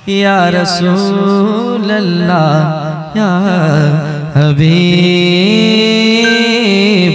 या रसूल अल्लाह या हबीब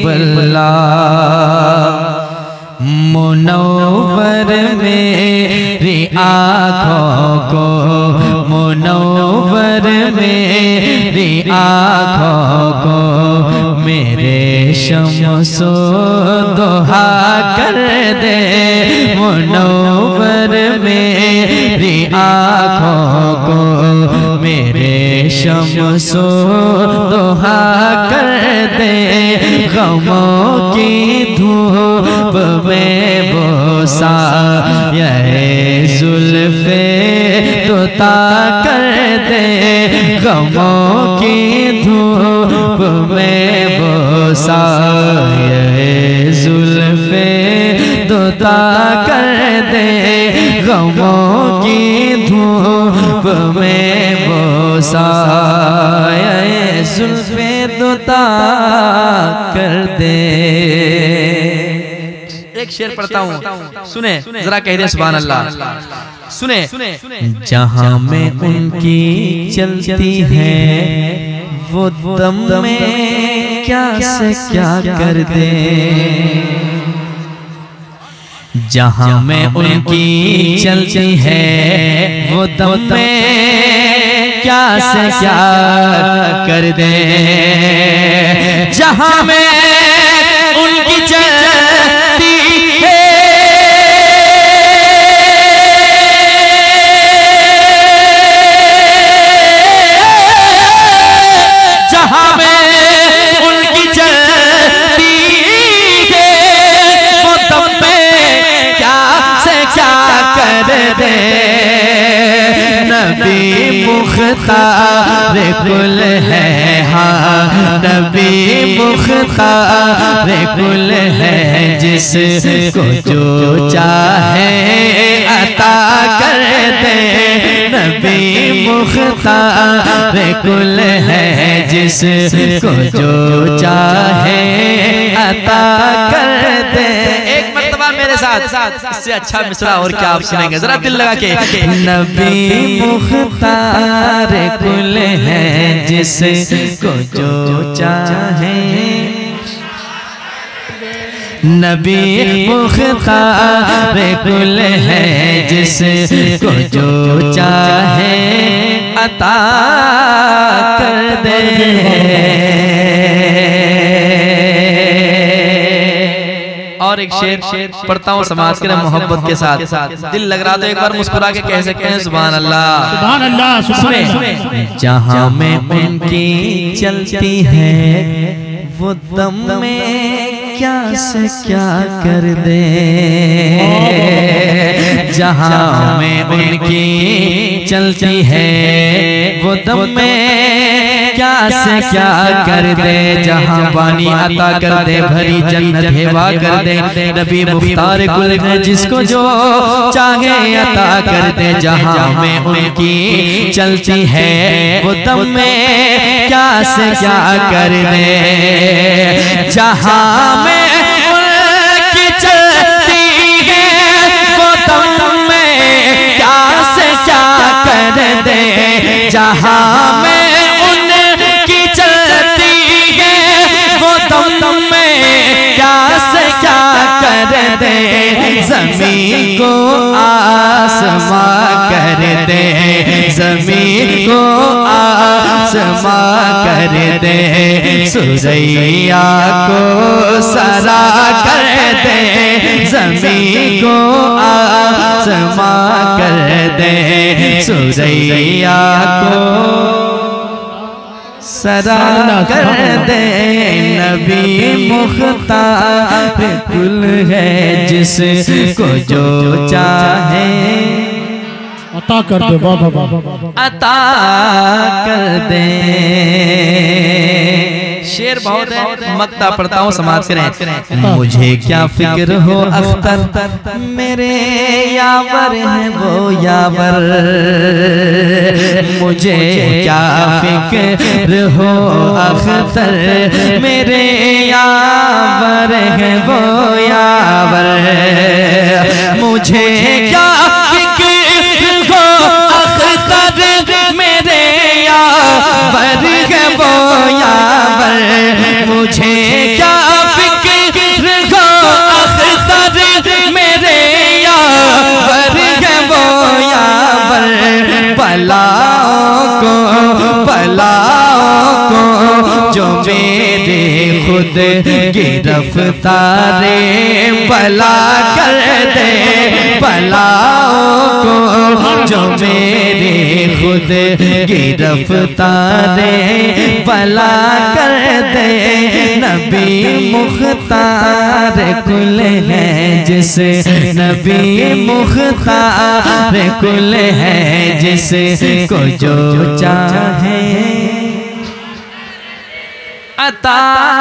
अल्लाह। मुनव्वर मेरी आँखों को, मुनव्वर मेरी आँखों को मेरे शम्सो दुहा कर दे। मुनव्वर मेरी आँखों को मेरे शम्सो दुहा कर दे। गमों की धूप में बोसा ये जुल्फे तोता कर दे। गमों की धूप में बोसा ये जुल्फे तोता कर दे। गमों की धूप में बोसा ये जुल्फे तोता कर दे। एक शेर पढ़ता हूँ, सुने जरा, कह दे सुभान अल्लाह। सुने, जहाँ में उनकी चलती है वो दम में क्या से क्या कर दे। जहाँ में उनकी चलती है वो दम में क्या से क्या कर दे। जहाँ में उनकी चलती है जहाँ में उनकी चलती है वो दम में क्या से क्या कर दे। नबी मुख्तार कुल है, हाँ नबी मुख्तार कुल है। जिसको जो चाहे अता कर दे। नबी मुख्तार कुल है, जिसको जो चाहे अता कर दे। एक मर्तबा मेरे साथ, इससे अच्छा मिसरा और क्या आप सुनेंगे, जरा दिल लगा के। नबी मुख्तार कुल है, जिसको जो चाहे। नबी मुख्तार कुल है, जिसको जो चाहे अता कर दे। और एक शेर पढ़ता हूँ समाज के मोहब्बत के साथ। दिल लग रहा तो एक बार मुस्कुरा के कह सकते हैं सुभान अल्लाह। सुभान अल्लाह। सुने, जहाँ में उनकी चलती है वो दम में क्या से क्या कर दे। जहाँ में उनकी चलती है वो दम में क्या से क्या कर दे। जहाँ पानी अता कर दे, भरी जन्नत हेवा कर दे। नबी मुख्तार कुल है, जिसको जो चाहे अता कर दे। जहाँ में उनकी चलती है वो दम में क्या से क्या कर दे। जहाँ में उनकी चलती है वो दम में क्या से क्या कर दे। जहाँ में उनकी चलती है वो दम में क्या से क्या कर दे। ज़मीन को आसमां कर दे। ज़मीन को आसमां कर दे। सुरैया को सरा कर दे। ज़मीन को आसमां कर दे। सुरैया को सरा कर दे। नबी मुख्तार कुल है, जिसको जो चाहे अता कर दे। अता कर दे। शेर बहुत है, मक्ता पढ़ता हूँ समाज से। मुझे क्या फिक्र हो अख्तर, मेरे यावर है वो यावर। मुझे क्या फिक्र हो अख्तर, मेरे यावर है वो यावर। मुझे क्या फिक्र हो अख्तर, बलाओं को जो मेरे खुद गिरफ्तारे बला कर दे, बलाओं को जो मेरे खुद गिरफ्तारे बला कर दे। नबी मुख्तार कुल है जिसे, नबी मुख्तार कुल है जिसे को जो चाहे अता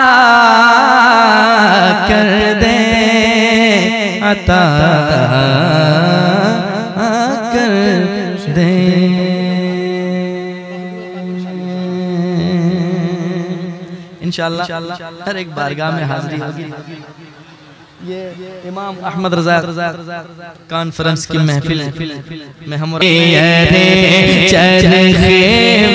कर दे, अता कर दे। इंशाअल्लाह हर एक बारगाह में हाजिरी होगी। ये इमाम अहमद रज़ा कॉन्फ्रेंस की महफिल में हम चरखे